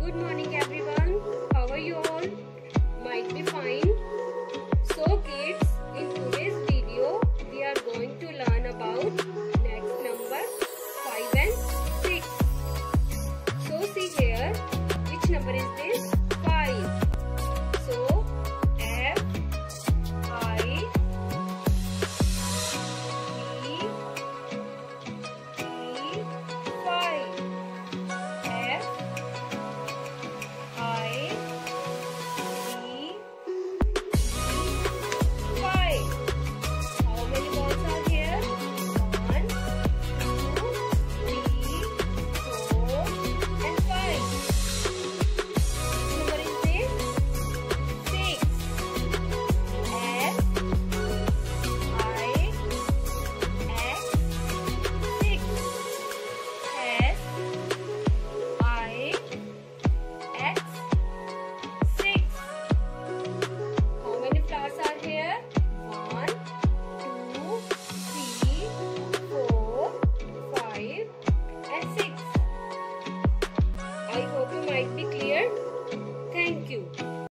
Good morning everyone. How are you all? Might be fine. So kids, in today's video we are going to learn about next number 5 and 6. So see here, which number is this? 5. So F I E E 5. F I E 5. How many balls are here? 1, 2, 3, 4 and 5. Number is this? 6. F I X 6. S I X 6. How many flowers are here? 1, 2, 3, 4, 5 and 6. I hope you might be clear. Thank you.